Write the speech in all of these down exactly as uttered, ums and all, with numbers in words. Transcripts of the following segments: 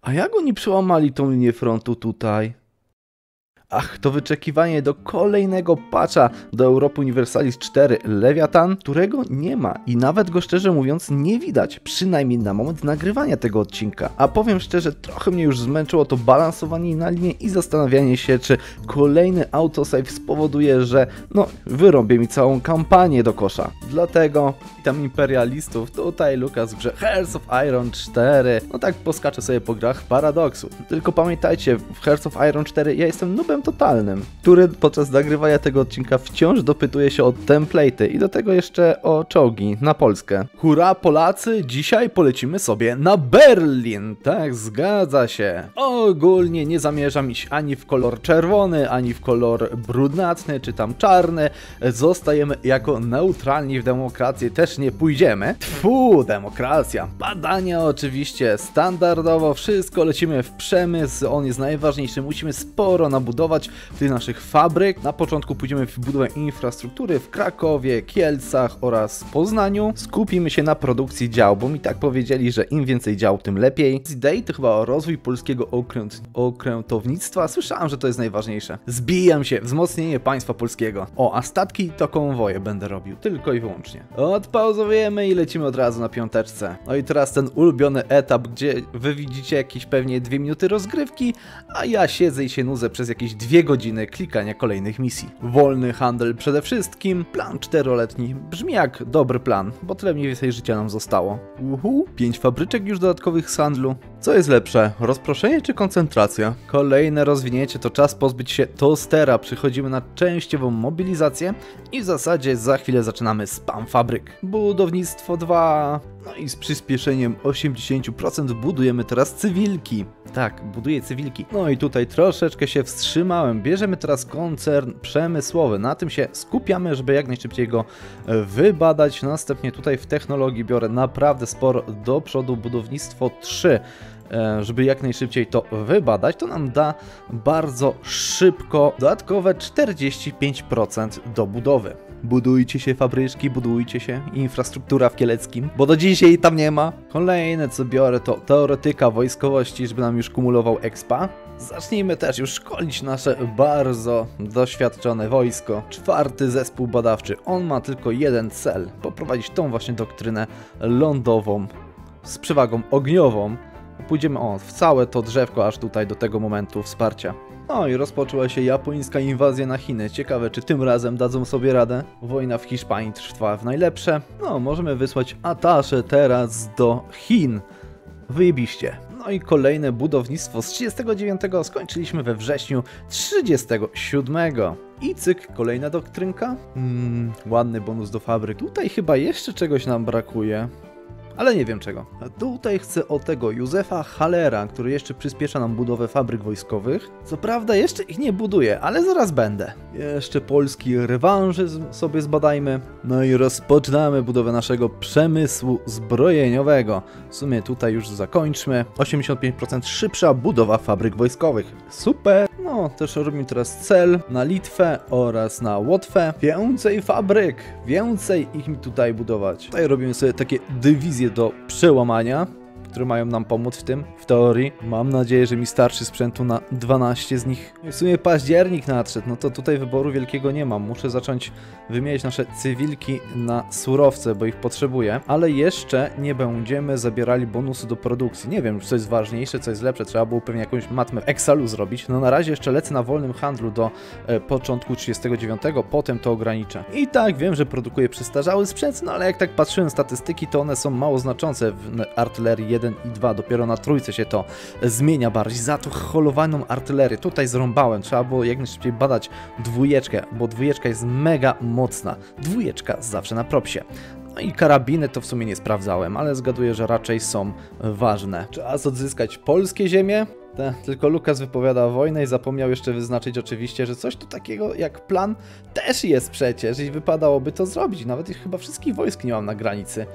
A jak oni przełamali tą linię frontu tutaj? Ach, to wyczekiwanie do kolejnego patcha do Europy Universalis cztery Leviathan, którego nie ma i nawet go szczerze mówiąc nie widać, przynajmniej na moment nagrywania tego odcinka. A powiem szczerze, trochę mnie już zmęczyło to balansowanie na linię i zastanawianie się, czy kolejny autosave spowoduje, że no, wyrąbię mi całą kampanię do kosza. Dlatego witam imperialistów, tutaj Lukas w grze Hearts of Iron cztery. No tak poskaczę sobie po grach Paradoxu. Tylko pamiętajcie, w Hearts of Iron cztery ja jestem noobem totalnym, który podczas nagrywania tego odcinka wciąż dopytuje się o template'y i do tego jeszcze o czołgi na Polskę. Hurra Polacy, dzisiaj polecimy sobie na Berlin. Tak, zgadza się. Ogólnie nie zamierzam iść ani w kolor czerwony, ani w kolor brunatny, czy tam czarny. Zostajemy jako neutralni w demokrację, też nie pójdziemy. Tfu, demokracja. Badania oczywiście, standardowo, wszystko lecimy w przemysł, on jest najważniejszy, musimy sporo nabudować tych naszych fabryk. Na początku pójdziemy w budowę infrastruktury w Krakowie, Kielcach oraz Poznaniu. Skupimy się na produkcji dział, bo mi tak powiedzieli, że im więcej dział, tym lepiej. Z idei to chyba rozwój polskiego okręt, okrętownictwa. Słyszałem, że to jest najważniejsze. Zbijam się, wzmocnienie państwa polskiego. O, a statki to konwoje będę robił, tylko i wyłącznie. Odpauzujemy i lecimy od razu na piąteczce. No i teraz ten ulubiony etap, gdzie wy widzicie jakieś pewnie dwie minuty rozgrywki, a ja siedzę i się nudzę przez jakieś dwie godziny klikania kolejnych misji. Wolny handel przede wszystkim, plan czteroletni, brzmi jak dobry plan, bo tyle mniej więcej życia nam zostało. Uhu, pięć fabryczek już dodatkowych z handlu. Co jest lepsze, rozproszenie czy koncentracja? Kolejne rozwinięcie to czas pozbyć się toastera, przychodzimy na częściową mobilizację i w zasadzie za chwilę zaczynamy spam fabryk. Budownictwo dwa, no i z przyspieszeniem osiemdziesiąt procent budujemy teraz cywilki. Tak, buduję cywilki. No i tutaj troszeczkę się wstrzymałem. Bierzemy teraz koncern przemysłowy. Na tym się skupiamy, żeby jak najszybciej go wybadać. Następnie tutaj w technologii biorę naprawdę sporo do przodu. Budownictwo trzy. Żeby jak najszybciej to wybadać, to nam da bardzo szybko dodatkowe czterdzieści pięć procent do budowy. Budujcie się fabryczki, budujcie się, infrastruktura w Kieleckim, bo do dzisiaj tam nie ma. Kolejne co biorę to teoretyka wojskowości, żeby nam już kumulował expa. Zacznijmy też już szkolić nasze bardzo doświadczone wojsko. Czwarty zespół badawczy, on ma tylko jeden cel, poprowadzić tą właśnie doktrynę lądową z przewagą ogniową. Pójdziemy o, w całe to drzewko aż tutaj do tego momentu wsparcia. No i rozpoczęła się japońska inwazja na Chiny. Ciekawe, czy tym razem dadzą sobie radę. Wojna w Hiszpanii trwa w najlepsze. No, możemy wysłać atasze teraz do Chin. Wyjebiście. No i kolejne budownictwo z trzydziestego dziewiątego skończyliśmy we wrześniu trzydziestego siódmego. I cyk, kolejna doktrynka. Hmm, ładny bonus do fabryk. Tutaj chyba jeszcze czegoś nam brakuje. Ale nie wiem czego. A tutaj chcę o tego Józefa Hallera, który jeszcze przyspiesza nam budowę fabryk wojskowych. Co prawda jeszcze ich nie buduję, ale zaraz będę. Jeszcze polski rewanżyzm sobie zbadajmy. No i rozpoczynamy budowę naszego przemysłu zbrojeniowego. W sumie tutaj już zakończmy. osiemdziesiąt pięć procent szybsza budowa fabryk wojskowych. Super! No, też robimy teraz cel na Litwę oraz na Łotwę. Więcej fabryk, więcej ich mi tutaj budować. Tutaj robimy sobie takie dywizje do przełamania, które mają nam pomóc w tym, w teorii. Mam nadzieję, że mi starczy sprzętu na dwanaście z nich. W sumie październik nadszedł, no to tutaj wyboru wielkiego nie mam. Muszę zacząć wymieniać nasze cywilki na surowce, bo ich potrzebuję. Ale jeszcze nie będziemy zabierali bonusu do produkcji. Nie wiem, co jest ważniejsze, co jest lepsze. Trzeba było pewnie jakąś matmę w Excelu zrobić. No na razie jeszcze lecę na wolnym handlu do e, początku trzydziestego dziewiątego, potem to ograniczę. I tak, wiem, że produkuję przestarzały sprzęt, no ale jak tak patrzyłem statystyki, to one są mało znaczące w artylerii jeden i dwa. Dopiero na trójce się to zmienia bardziej. Za to holowaną artylerię tutaj zrąbałem. Trzeba było jak najszybciej badać dwójeczkę, bo dwójeczka jest mega mocna. Dwójeczka zawsze na propsie. No i karabiny to w sumie nie sprawdzałem, ale zgaduję, że raczej są ważne. Czas odzyskać polskie ziemie. Te, tylko Lukas wypowiada wojnę i zapomniał jeszcze wyznaczyć oczywiście, że coś tu takiego jak plan też jest przecież i wypadałoby to zrobić. Nawet chyba wszystkich wojsk nie mam na granicy.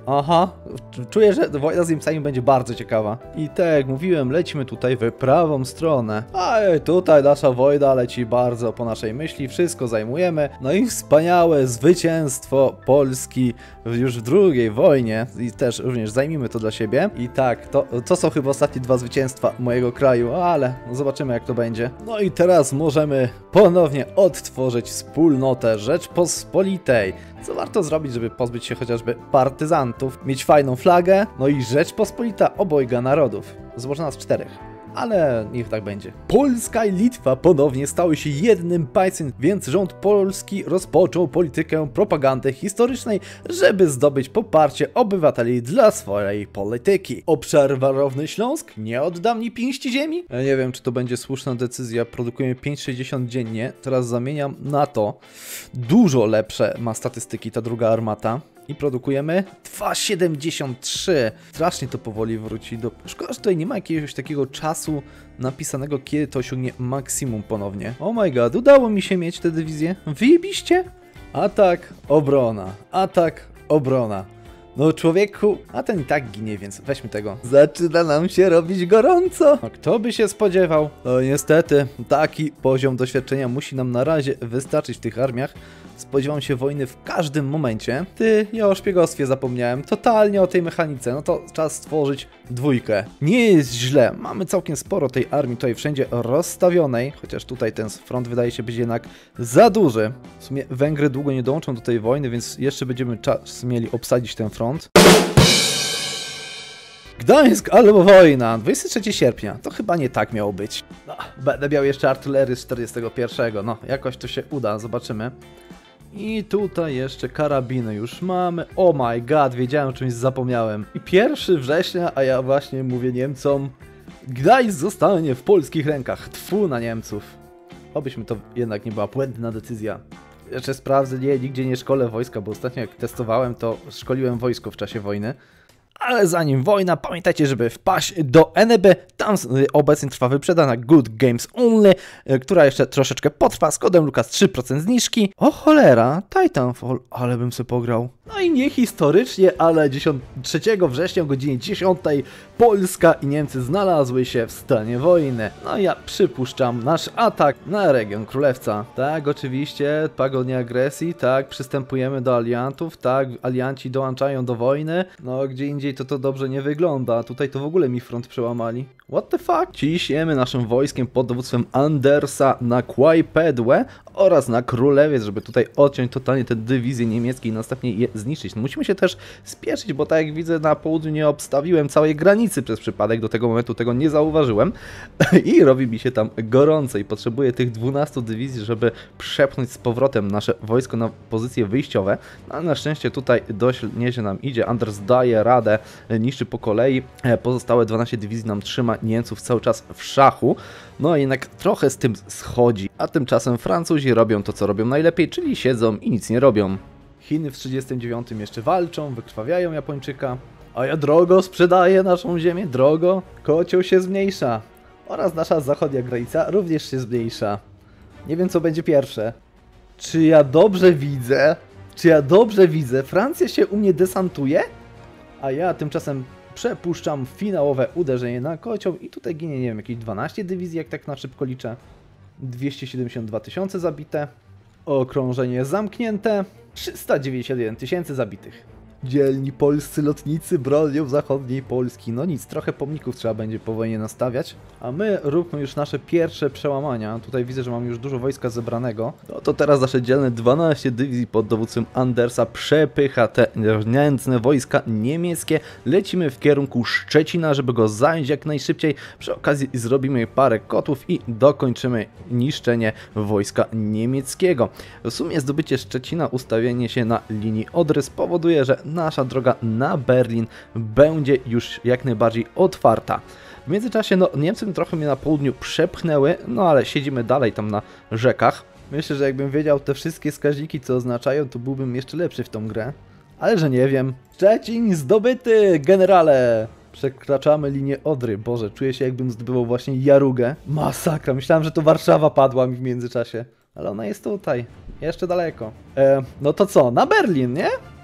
Aha, czuję, że wojna z Niemcami będzie bardzo ciekawa. I tak jak mówiłem, lecimy tutaj w prawą stronę. A tutaj nasza wojna leci bardzo po naszej myśli, wszystko zajmujemy. No i wspaniałe zwycięstwo Polski już w drugiej wojnie. I też również zajmijmy to dla siebie. I tak, to, to są chyba ostatnie dwa zwycięstwa mojego kraju, ale no zobaczymy jak to będzie. No i teraz możemy ponownie odtworzyć wspólnotę Rzeczpospolitej. Co warto zrobić, żeby pozbyć się chociażby partyzantów, mieć fajną flagę, no i Rzeczpospolita obojga narodów, złożona z czterech. Ale niech tak będzie. Polska i Litwa ponownie stały się jednym państwem, więc rząd polski rozpoczął politykę propagandy historycznej, żeby zdobyć poparcie obywateli dla swojej polityki. Obszar Warowny Śląsk nie odda mi pięści ziemi? Ja nie wiem, czy to będzie słuszna decyzja. Produkujemy pięć sześćdziesiąt dziennie. Teraz zamieniam na to. Dużo lepsze ma statystyki ta druga armata. I produkujemy dwa siedemdziesiąt trzy. Strasznie to powoli wróci do... Szkoda, że tutaj nie ma jakiegoś takiego czasu napisanego, kiedy to osiągnie maksimum ponownie. Oh my god, udało mi się mieć tę dywizję. Wyjebiście? Atak, obrona. Atak, obrona. No człowieku, a ten i tak ginie, więc weźmy tego. Zaczyna nam się robić gorąco. No, kto by się spodziewał? No niestety, taki poziom doświadczenia musi nam na razie wystarczyć w tych armiach. Spodziewam się wojny w każdym momencie. Ty, ja o szpiegostwie zapomniałem. Totalnie o tej mechanice. No to czas stworzyć dwójkę. Nie jest źle. Mamy całkiem sporo tej armii tutaj wszędzie rozstawionej. Chociaż tutaj ten front wydaje się być jednak za duży. W sumie Węgry długo nie dołączą do tej wojny, więc jeszcze będziemy czas mieli obsadzić ten front. Gdańsk albo wojna, dwudziestego trzeciego sierpnia, to chyba nie tak miało być. No, będę miał jeszcze artylerii z czterdziestego pierwszego, no jakoś to się uda, zobaczymy. I tutaj jeszcze karabiny już mamy. Oh my god, wiedziałem o czymś zapomniałem. I pierwszego września, a ja właśnie mówię Niemcom, Gdańsk zostanie w polskich rękach. Tfu na Niemców. Obyśmy to jednak nie była błędna decyzja. Jeszcze sprawdzę, nie, nigdzie nie szkolę wojska, bo ostatnio jak testowałem, to szkoliłem wojsko w czasie wojny. Ale zanim wojna, pamiętajcie, żeby wpaść do N B, tam obecnie trwa wyprzedana Good Games Only, która jeszcze troszeczkę potrwa, z kodem Lukas trzy procent zniżki. O cholera, Titanfall, ale bym sobie pograł. No i nie historycznie, ale trzeciego września o godzinie dziesiątej Polska i Niemcy znalazły się w stanie wojny. No ja przypuszczam nasz atak na region Królewca. Tak, oczywiście, pagodnie agresji, tak, przystępujemy do aliantów, tak, alianci dołączają do wojny, no gdzie indziej to to dobrze nie wygląda, tutaj to w ogóle mi front przełamali. What the fuck? Ciśniemy naszym wojskiem pod dowództwem Andersa na Kłajpedłę oraz na Królewiec, żeby tutaj odciąć totalnie te dywizje niemieckie i następnie je zniszczyć. No musimy się też spieszyć, bo tak jak widzę na południu nie obstawiłem całej granicy przez przypadek, do tego momentu tego nie zauważyłem i robi mi się tam gorąco i potrzebuję tych dwunastu dywizji, żeby przepchnąć z powrotem nasze wojsko na pozycje wyjściowe. No, ale na szczęście tutaj dość nieźle nam idzie, Anders daje radę, niszczy po kolei, pozostałe dwanaście dywizji nam trzyma Niemców cały czas w szachu, no jednak trochę z tym schodzi, a tymczasem Francuzi robią to, co robią najlepiej, czyli siedzą i nic nie robią. Chiny w trzydziestym dziewiątym jeszcze walczą, wykrwawiają Japończyka, a ja drogo sprzedaję naszą ziemię, drogo, kocioł się zmniejsza oraz nasza zachodnia granica również się zmniejsza. Nie wiem, co będzie pierwsze. Czy ja dobrze widzę? Czy ja dobrze widzę? Francja się u mnie desantuje? A ja tymczasem przepuszczam finałowe uderzenie na kocioł i tutaj ginie, nie wiem, jakieś dwanaście dywizji, jak tak na szybko liczę. dwieście siedemdziesiąt dwa tysiące zabite. Okrążenie zamknięte. trzysta dziewięćdziesiąt jeden tysięcy zabitych. Dzielni polscy lotnicy bronią zachodniej Polski. No nic, trochę pomników trzeba będzie po wojnie nastawiać. A my róbmy już nasze pierwsze przełamania. Tutaj widzę, że mam już dużo wojska zebranego. No to teraz nasze dzielne dwanaście dywizji pod dowództwem Andersa przepycha te nędzne wojska niemieckie. Lecimy w kierunku Szczecina, żeby go zająć jak najszybciej. Przy okazji zrobimy parę kotów i dokończymy niszczenie wojska niemieckiego. W sumie zdobycie Szczecina, ustawienie się na linii Odry spowoduje, że nasza droga na Berlin będzie już jak najbardziej otwarta. W międzyczasie no, Niemcy trochę mnie na południu przepchnęły, no ale siedzimy dalej tam na rzekach. Myślę, że jakbym wiedział te wszystkie wskaźniki, co oznaczają, to byłbym jeszcze lepszy w tą grę. Ale że nie wiem. Szczecin zdobyty, generale! Przekraczamy linię Odry. Boże, czuję się jakbym zdobywał właśnie Jarugę. Masakra, myślałem, że to Warszawa padła mi w międzyczasie. Ale ona jest tutaj, jeszcze daleko. E, no to co, na Berlin, nie?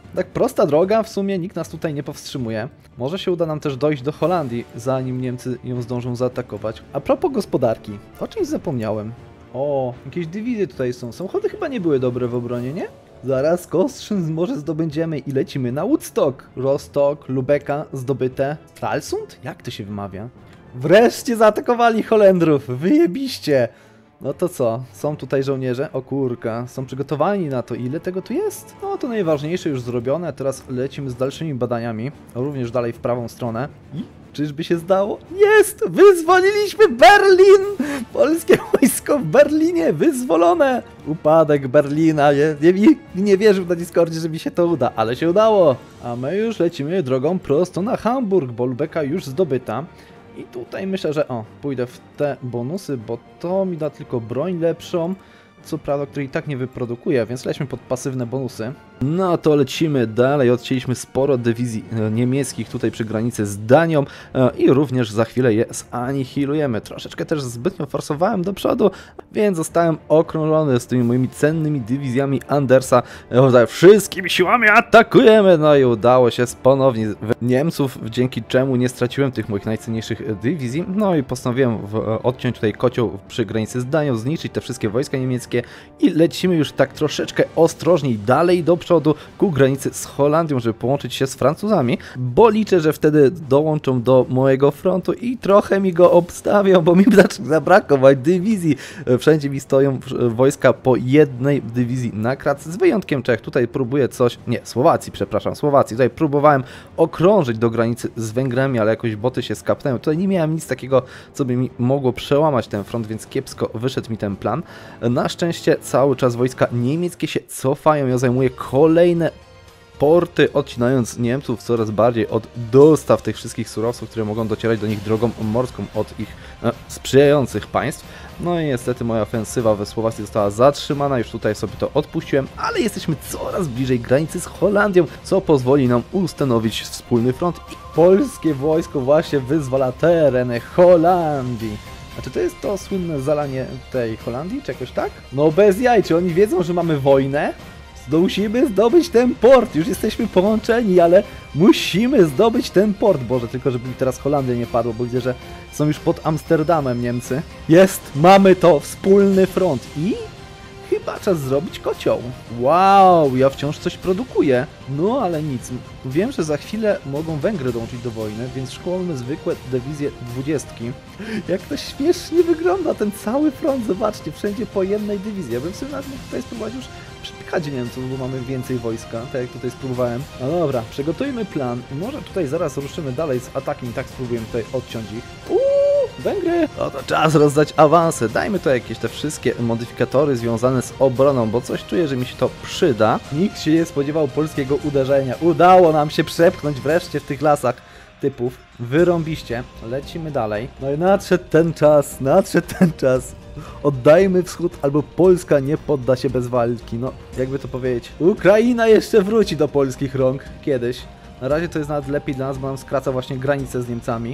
Tak prosta droga, w sumie nikt nas tutaj nie powstrzymuje. Może się uda nam też dojść do Holandii, zanim Niemcy ją zdążą zaatakować. A propos gospodarki, o czymś zapomniałem. O, jakieś dywizje tutaj są. Samochody chyba nie były dobre w obronie, nie? Zaraz Kostrzyn może zdobędziemy i lecimy na Woodstock. Rostock, Lubeka zdobyte. Stralsund? Jak to się wymawia? Wreszcie zaatakowali Holendrów, wyjebiście! No to co? Są tutaj żołnierze? O kurka, są przygotowani na to. Ile tego tu jest? No to najważniejsze już zrobione. Teraz lecimy z dalszymi badaniami. Również dalej w prawą stronę. I czyżby się zdało? Jest! Wyzwoliliśmy Berlin! Polskie wojsko w Berlinie wyzwolone! Upadek Berlina. Nie, nie, nie wierzył na Discordzie, że mi się to uda, ale się udało. A my już lecimy drogą prosto na Hamburg, bo Lubeka już zdobyta. I tutaj myślę, że o, pójdę w te bonusy, bo to mi da tylko broń lepszą, co prawda, której i tak nie wyprodukuje, więc lećmy pod pasywne bonusy. No to lecimy dalej, odcięliśmy sporo dywizji niemieckich tutaj przy granicy z Danią i również za chwilę je zanihilujemy. Troszeczkę też zbytnio forsowałem do przodu, więc zostałem okrążony z tymi moimi cennymi dywizjami Andersa. Wszystkimi siłami atakujemy! No i udało się ponownie Niemców, dzięki czemu nie straciłem tych moich najcenniejszych dywizji. No i postanowiłem odciąć tutaj kocioł przy granicy z Danią, zniszczyć te wszystkie wojska niemieckie i lecimy już tak troszeczkę ostrożniej dalej do przodu ku granicy z Holandią, żeby połączyć się z Francuzami, bo liczę, że wtedy dołączą do mojego frontu i trochę mi go obstawią, bo mi zaczyna brakować dywizji. Wszędzie mi stoją wojska po jednej dywizji na kratce, z wyjątkiem Czech. Tutaj próbuję coś, nie, Słowacji, przepraszam, Słowacji. Tutaj próbowałem okrążyć do granicy z Węgrami, ale jakoś boty się skapnęły. Tutaj nie miałem nic takiego, co by mi mogło przełamać ten front, więc kiepsko wyszedł mi ten plan. Na szczęście cały czas wojska niemieckie się cofają, ja zajmuję kolejne porty, odcinając Niemców coraz bardziej od dostaw tych wszystkich surowców, które mogą docierać do nich drogą morską od ich e, sprzyjających państw. No i niestety moja ofensywa we Słowacji została zatrzymana, już tutaj sobie to odpuściłem, ale jesteśmy coraz bliżej granicy z Holandią, co pozwoli nam ustanowić wspólny front i polskie wojsko właśnie wyzwala tereny Holandii. A czy to jest to słynne zalanie tej Holandii, czy jakoś tak? No bez jaj, czy oni wiedzą, że mamy wojnę? No musimy zdobyć ten port, już jesteśmy połączeni, ale musimy zdobyć ten port. Boże, tylko żeby mi teraz Holandia nie padło, bo widzę, że są już pod Amsterdamem Niemcy. Jest, mamy to, wspólny front i chyba czas zrobić kocioł. Wow, ja wciąż coś produkuję. No ale nic, wiem, że za chwilę mogą Węgry dołączyć do wojny, więc szkolmy zwykłe dywizje dwudziestki. Jak to śmiesznie wygląda ten cały front, zobaczcie, wszędzie po jednej dywizji. Ja bym sobie nawet mógł tutaj spróbować już przypychać Niemców, bo mamy więcej wojska, tak jak tutaj spróbowałem. No dobra, przygotujmy plan i może tutaj zaraz ruszymy dalej z atakiem i tak spróbujemy tutaj odciąć ich. Uuu, Węgry! No to czas rozdać awanse, dajmy to jakieś te wszystkie modyfikatory związane z obroną, bo coś czuję, że mi się to przyda. Nikt się nie spodziewał polskiego uderzenia. Udało nam się przepchnąć wreszcie w tych lasach typów. Wyrąbiście. Lecimy dalej. No i nadszedł ten czas, nadszedł ten czas. Oddajmy wschód, albo Polska nie podda się bez walki. No, jakby to powiedzieć. Ukraina jeszcze wróci do polskich rąk. Kiedyś. Na razie to jest nawet lepiej dla nas, bo nam skraca właśnie granicę z Niemcami.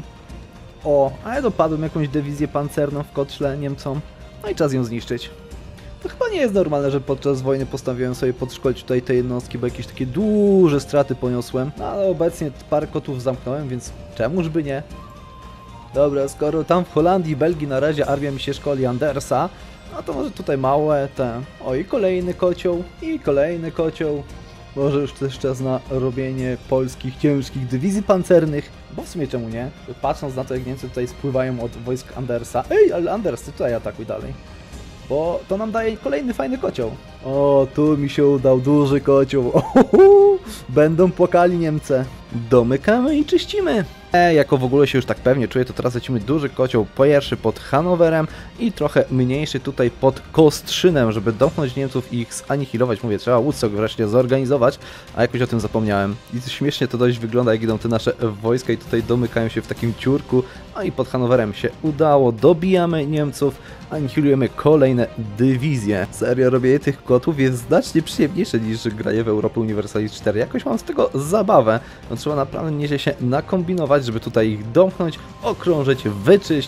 O, a ja dopadłem jakąś dywizję pancerną w kotle Niemcom. No i czas ją zniszczyć. To chyba nie jest normalne, że podczas wojny postanowiłem sobie podszkolić tutaj te jednostki, bo jakieś takie duże straty poniosłem. No ale obecnie parę kotów zamknąłem, więc czemuż by nie? Dobra, skoro tam w Holandii i Belgii na razie armia mi się szkoli Andersa, no to może tutaj małe te... O, i kolejny kocioł, i kolejny kocioł. Może już też czas na robienie polskich ciężkich dywizji pancernych, bo w sumie czemu nie? Patrząc na to, jak Niemcy tutaj spływają od wojsk Andersa. Ej, ale Anders, ty tutaj atakuj dalej. Bo to nam daje kolejny fajny kocioł. O, tu mi się udał duży kocioł. Ohuhu, będą płakali Niemcy. Domykamy i czyścimy. E, jako w ogóle się już tak pewnie czuję, to teraz lecimy duży kocioł pierwszy pod Hanowerem i trochę mniejszy tutaj pod Kostrzynem, żeby domknąć Niemców i ich zanihilować. Mówię, trzeba Woodstock wreszcie zorganizować, a jakoś o tym zapomniałem. I śmiesznie to dość wygląda, jak idą te nasze wojska i tutaj domykają się w takim ciurku. No i pod Hanowerem się udało, dobijamy Niemców, anihilujemy kolejne dywizje. Serio, robienie tych kotów jest znacznie przyjemniejsze niż granie w Europa Universalis cztery. Jakoś mam z tego zabawę. No, trzeba naprawdę nieźle się nakombinować, żeby tutaj ich domknąć, okrążyć, wyczyścić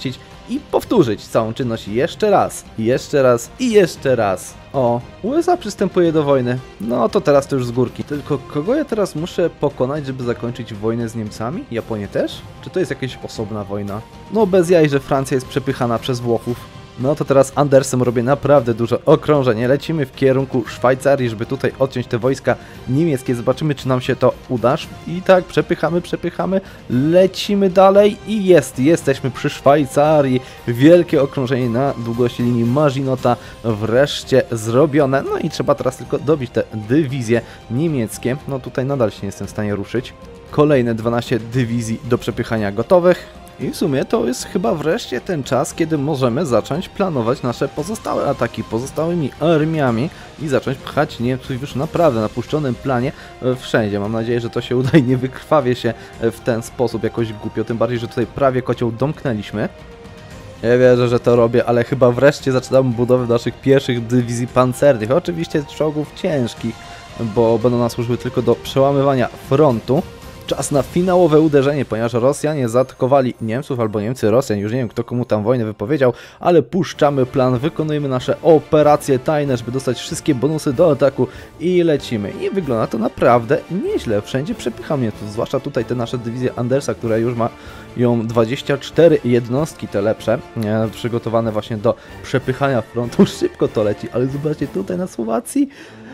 i powtórzyć całą czynność jeszcze raz, jeszcze raz i jeszcze raz. O, U S A przystępuje do wojny. No to teraz to już z górki. Tylko kogo ja teraz muszę pokonać, żeby zakończyć wojnę z Niemcami? Japonię też? Czy to jest jakaś osobna wojna? No bez jaj, że Francja jest przepychana przez Włochów. No to teraz Andersem robię naprawdę duże okrążenie. Lecimy w kierunku Szwajcarii, żeby tutaj odciąć te wojska niemieckie. Zobaczymy, czy nam się to uda. I tak, przepychamy, przepychamy. Lecimy dalej i jest, jesteśmy przy Szwajcarii. Wielkie okrążenie na długości linii Maginota wreszcie zrobione. No i trzeba teraz tylko dobić te dywizje niemieckie. No tutaj nadal się nie jestem w stanie ruszyć. Kolejne dwanaście dywizji do przepychania gotowych. I w sumie to jest chyba wreszcie ten czas, kiedy możemy zacząć planować nasze pozostałe ataki pozostałymi armiami i zacząć pchać Niemców już naprawdę na puszczonym planie wszędzie. Mam nadzieję, że to się uda i nie wykrwawię się w ten sposób jakoś głupio, tym bardziej, że tutaj prawie kocioł domknęliśmy. Ja wierzę, że to robię, ale chyba wreszcie zaczynamy budowę naszych pierwszych dywizji pancernych. Oczywiście czołgów ciężkich, bo będą nam służyły tylko do przełamywania frontu. Czas na finałowe uderzenie, ponieważ Rosjanie zaatakowali Niemców, albo Niemcy Rosjan, już nie wiem kto komu tam wojnę wypowiedział, ale puszczamy plan, wykonujemy nasze operacje tajne, żeby dostać wszystkie bonusy do ataku i lecimy. I wygląda to naprawdę nieźle, wszędzie przepycha mnie tu, zwłaszcza tutaj te nasze dywizje Andersa, które już ma ją dwadzieścia cztery jednostki te lepsze, nie, przygotowane właśnie do przepychania frontu, szybko to leci, ale zobaczcie tutaj na Słowacji.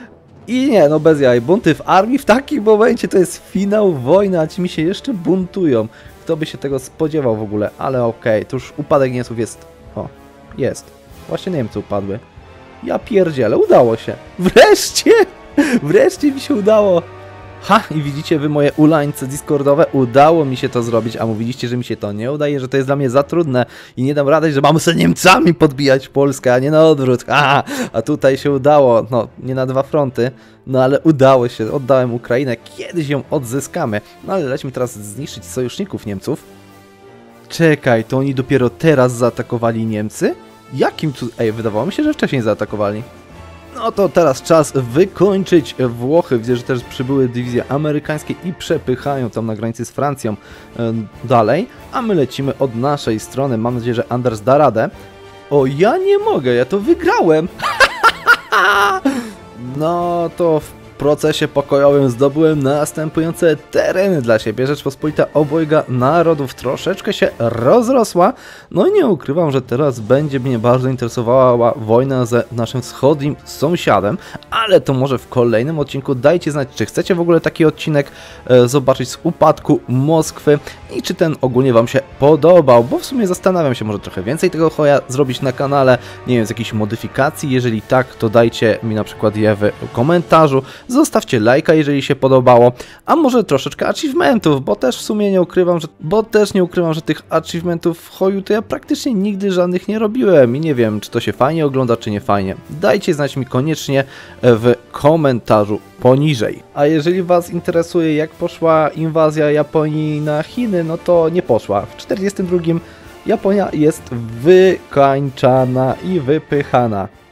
I nie, no bez jaj, bunty w armii w takim momencie to jest finał wojny, a ci mi się jeszcze buntują. Kto by się tego spodziewał w ogóle, ale okej, okay, to już upadek Niemców jest, o, jest. Właśnie Niemcy upadły. Ja pierdzielę, udało się. Wreszcie, wreszcie mi się udało. Ha, i widzicie wy moje ulańce discordowe, udało mi się to zrobić, a mówiliście, że mi się to nie udaje, że to jest dla mnie za trudne i nie dam rady, że mamy sobie Niemcami podbijać Polskę, a nie na odwrót. Ha, a tutaj się udało, no nie na dwa fronty, no ale udało się, oddałem Ukrainę, kiedyś ją odzyskamy. No ale lećmy teraz zniszczyć sojuszników Niemców. Czekaj, to oni dopiero teraz zaatakowali Niemcy? Jakim cudem? Ej, wydawało mi się, że wcześniej zaatakowali. No to teraz czas wykończyć Włochy. Widzę, że też przybyły dywizje amerykańskie i przepychają tam na granicy z Francją e, dalej. A my lecimy od naszej strony. Mam nadzieję, że Anders da radę. O, ja nie mogę, ja to wygrałem. No to w procesie pokojowym zdobyłem następujące tereny dla siebie. Rzeczpospolita obojga narodów troszeczkę się rozrosła. No i nie ukrywam, że teraz będzie mnie bardzo interesowała wojna ze naszym wschodnim sąsiadem, ale to może w kolejnym odcinku. Dajcie znać, czy chcecie w ogóle taki odcinek e, zobaczyć z upadku Moskwy i czy ten ogólnie wam się podobał, bo w sumie zastanawiam się, może trochę więcej tego choja zrobić na kanale, nie wiem, z jakichś modyfikacji. Jeżeli tak, to dajcie mi na przykład je w komentarzu. Zostawcie lajka, jeżeli się podobało, a może troszeczkę achievementów, bo też w sumie nie ukrywam, że, bo też nie ukrywam, że tych achievementów w choju to ja praktycznie nigdy żadnych nie robiłem i nie wiem, czy to się fajnie ogląda, czy nie fajnie. Dajcie znać mi koniecznie w komentarzu poniżej. A jeżeli was interesuje, jak poszła inwazja Japonii na Chiny, no to nie poszła. W czterdziestym drugim Japonia jest wykańczana i wypychana.